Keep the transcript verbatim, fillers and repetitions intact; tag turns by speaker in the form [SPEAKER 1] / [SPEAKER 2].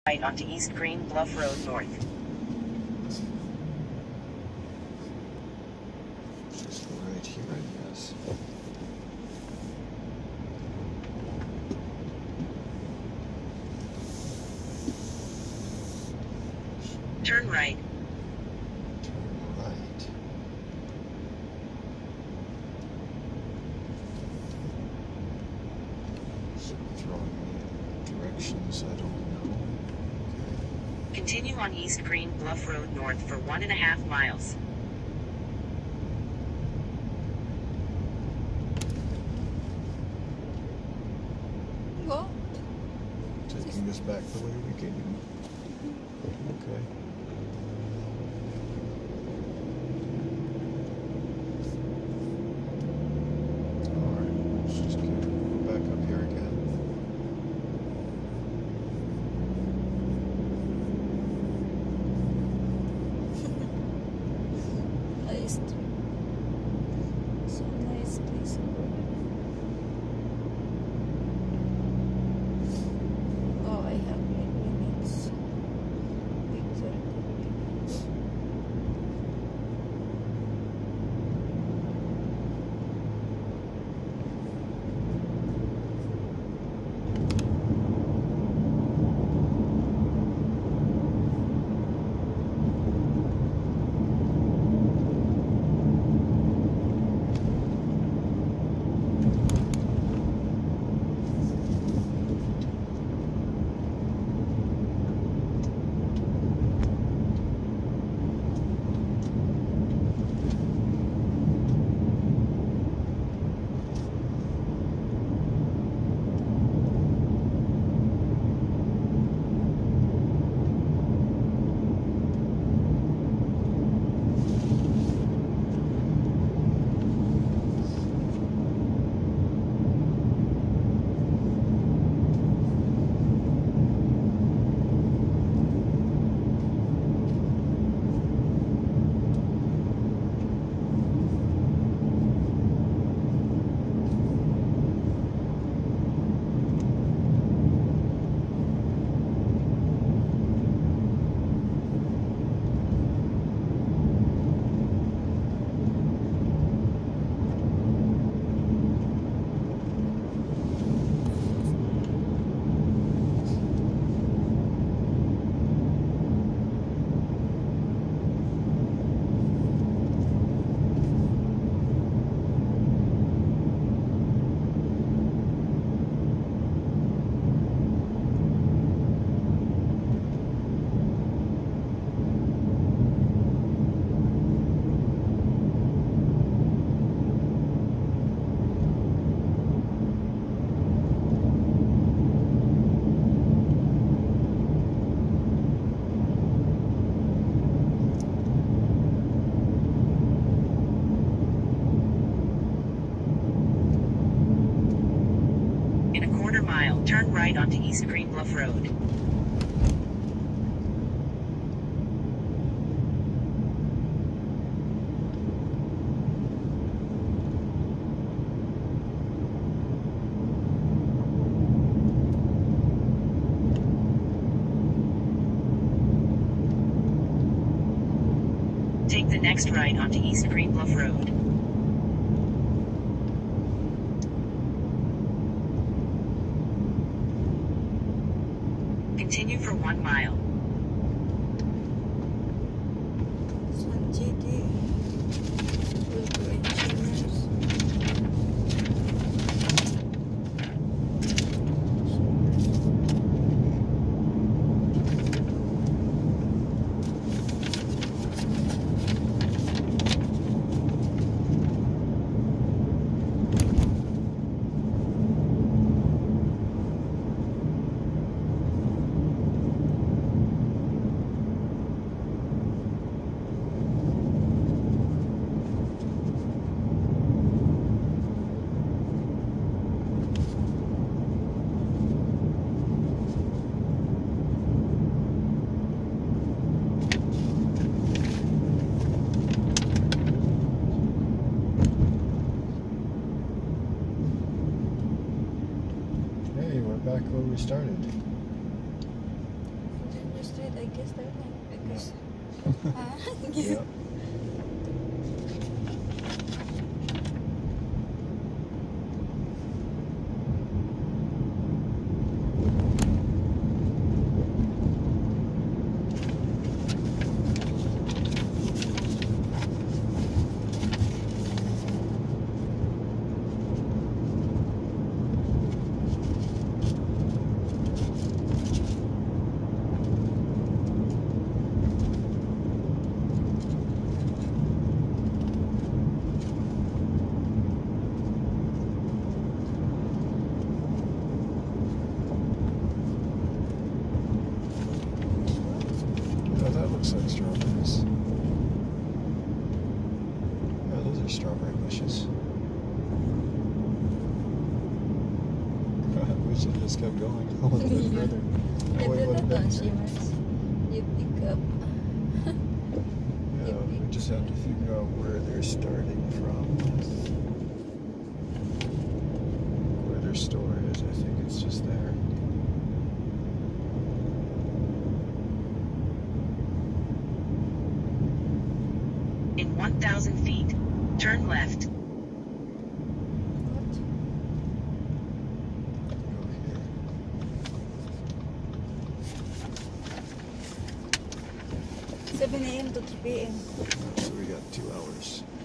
[SPEAKER 1] Right onto East Green Bluff Road North.
[SPEAKER 2] Just go right here, I guess.
[SPEAKER 1] Turn right.
[SPEAKER 2] Turn right. So throwing me directions I don't know. Okay.
[SPEAKER 1] Continue on East Green Bluff Road North for one and a half miles.
[SPEAKER 3] Go.
[SPEAKER 2] Taking us back the way we came. Okay. Alright, let's just get back up here again.
[SPEAKER 3] Nice. So nice place. Oh, I have eight minutes. Victory.
[SPEAKER 1] In a quarter mile, turn right onto East Green Bluff Road. Take the next right onto East Green Bluff Road. Continue for one mile.
[SPEAKER 3] San J D. With engineers.
[SPEAKER 2] Hey, we're back where we started.
[SPEAKER 3] I guess they're not because. Ah,
[SPEAKER 2] Yeah. Oh, that looks like strawberries. Yeah, those are strawberry bushes. We should have just kept going a little bit
[SPEAKER 3] Yeah.
[SPEAKER 2] further. Oh,
[SPEAKER 3] Ito
[SPEAKER 2] wait,
[SPEAKER 3] na
[SPEAKER 2] what
[SPEAKER 3] to,
[SPEAKER 2] about
[SPEAKER 3] Shimas. You pick up.
[SPEAKER 2] Yeah, we just have to figure out where they're starting from. Where their store is, I think it's just there.
[SPEAKER 1] In one thousand feet, turn left.
[SPEAKER 3] What?
[SPEAKER 2] Go here.
[SPEAKER 3] seven a m to three p m
[SPEAKER 2] So we got two hours.